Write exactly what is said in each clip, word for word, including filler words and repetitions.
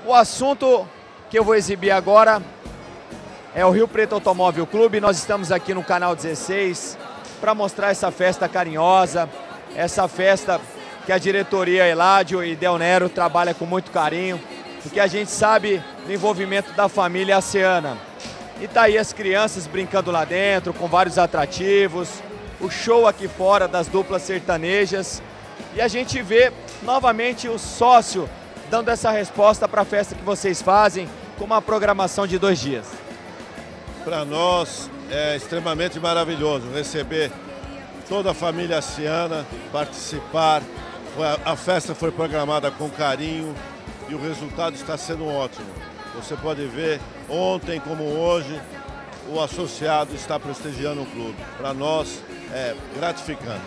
O assunto que eu vou exibir agora é o Rio Preto Automóvel Clube. Nós estamos aqui no canal dezesseis para mostrar essa festa carinhosa, essa festa que a diretoria Eládio e Del Nero trabalha com muito carinho, porque a gente sabe do envolvimento da família Aceana. E tá aí as crianças brincando lá dentro, com vários atrativos, o show aqui fora das duplas sertanejas. E a gente vê novamente o sócio dando essa resposta para a festa que vocês fazem, com uma programação de dois dias. Para nós é extremamente maravilhoso receber toda a família Aceana, participar. A festa foi programada com carinho e o resultado está sendo ótimo. Você pode ver, ontem como hoje, o associado está prestigiando o clube. Para nós é gratificante.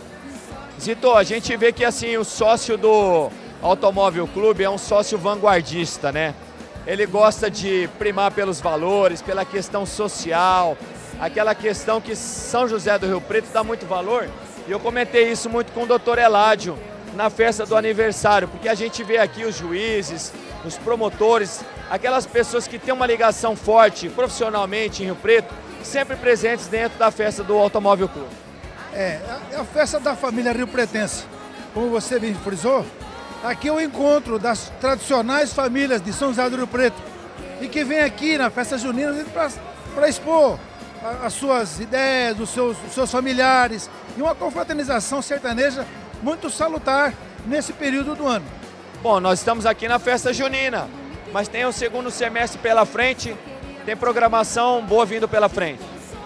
Zito, a gente vê que assim o sócio do Automóvel Clube é um sócio vanguardista, né? Ele gosta de primar pelos valores, pela questão social, aquela questão que São José do Rio Preto dá muito valor. E eu comentei isso muito com o doutor Eládio na festa do aniversário, porque a gente vê aqui os juízes, os promotores, aquelas pessoas que têm uma ligação forte profissionalmente em Rio Preto, sempre presentes dentro da festa do Automóvel Clube. É, é a festa da família Rio Pretense. Como você bem frisou, aqui é o encontro das tradicionais famílias de São José do Rio Preto e que vem aqui na festa junina para expor as suas ideias, os seus, os seus familiares e uma confraternização sertaneja muito salutar nesse período do ano. Bom, nós estamos aqui na festa junina, mas tem o segundo semestre pela frente, tem programação boa vindo pela frente.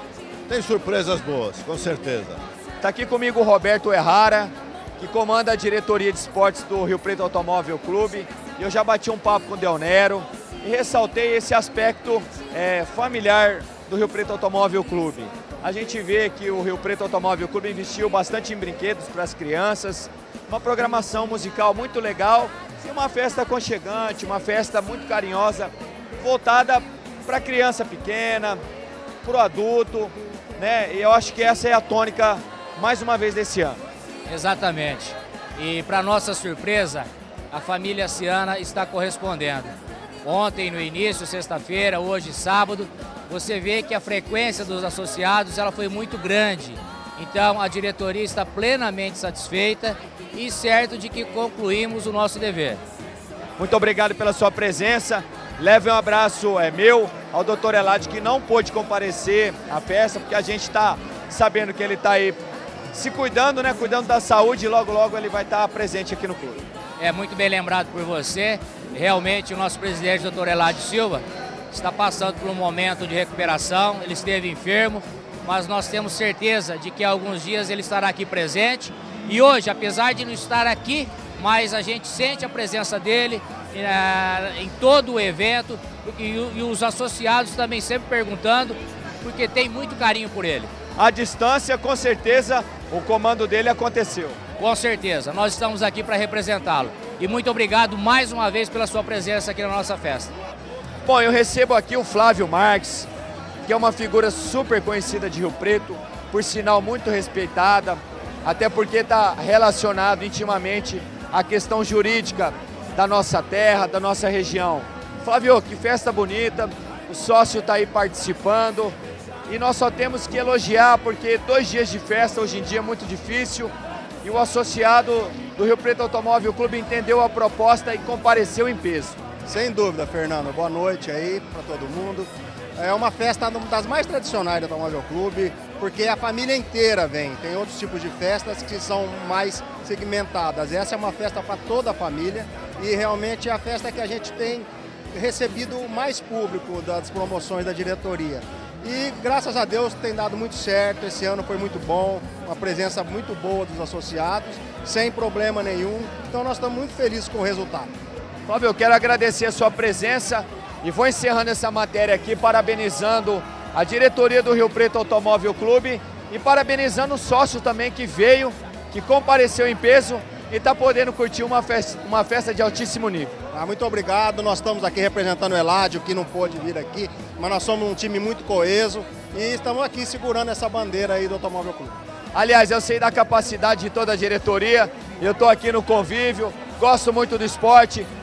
Tem surpresas boas, com certeza. Está aqui comigo o Roberto Errara, que comanda a diretoria de esportes do Rio Preto Automóvel Clube. Eu já bati um papo com o Del Nero e ressaltei esse aspecto é, familiar do Rio Preto Automóvel Clube. A gente vê que o Rio Preto Automóvel Clube investiu bastante em brinquedos para as crianças, uma programação musical muito legal e uma festa aconchegante, uma festa muito carinhosa, voltada para a criança pequena, para o adulto, né? E eu acho que essa é a tônica, mais uma vez, desse ano. Exatamente. E para nossa surpresa, a família Aceana está correspondendo. Ontem no início, sexta-feira, hoje sábado, você vê que a frequência dos associados ela foi muito grande. Então a diretoria está plenamente satisfeita e certo de que concluímos o nosso dever. Muito obrigado pela sua presença. Leve um abraço é, meu ao doutor Eládio, que não pôde comparecer à festa, porque a gente está sabendo que ele está aí se cuidando, né? Cuidando da saúde, e logo logo ele vai estar presente aqui no clube. É muito bem lembrado por você. Realmente o nosso presidente, doutor Eládio Silva, está passando por um momento de recuperação. Ele esteve enfermo, mas nós temos certeza de que há alguns dias ele estará aqui presente. E hoje, apesar de não estar aqui, mas a gente sente a presença dele é, em todo o evento e, e os associados também sempre perguntando, porque tem muito carinho por ele. À distância, com certeza, o comando dele aconteceu. Com certeza, nós estamos aqui para representá-lo. E muito obrigado mais uma vez pela sua presença aqui na nossa festa. Bom, eu recebo aqui o Flávio Marques, que é uma figura super conhecida de Rio Preto, por sinal muito respeitada, até porque está relacionado intimamente à questão jurídica da nossa terra, da nossa região. Flávio, que festa bonita, o sócio está aí participando e nós só temos que elogiar, porque dois dias de festa hoje em dia é muito difícil e o associado do Rio Preto Automóvel Clube entendeu a proposta e compareceu em peso. Sem dúvida, Fernando. Boa noite aí para todo mundo. É uma festa das mais tradicionais do Automóvel Clube, porque a família inteira vem. Tem outros tipos de festas que são mais segmentadas. Essa é uma festa para toda a família e realmente é a festa que a gente tem recebido mais público das promoções da diretoria. E graças a Deus tem dado muito certo, esse ano foi muito bom, uma presença muito boa dos associados, sem problema nenhum. Então nós estamos muito felizes com o resultado. Flávio, eu quero agradecer a sua presença e vou encerrando essa matéria aqui, parabenizando a diretoria do Rio Preto Automóvel Clube e parabenizando o sócio também que veio, que compareceu em peso e está podendo curtir uma festa, uma festa de altíssimo nível. Ah, muito obrigado, nós estamos aqui representando o Eládio, que não pôde vir aqui, mas nós somos um time muito coeso e estamos aqui segurando essa bandeira aí do Automóvel Clube. Aliás, eu sei da capacidade de toda a diretoria, eu estou aqui no convívio, gosto muito do esporte,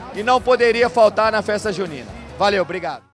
e não poderia faltar na festa junina. Valeu, obrigado.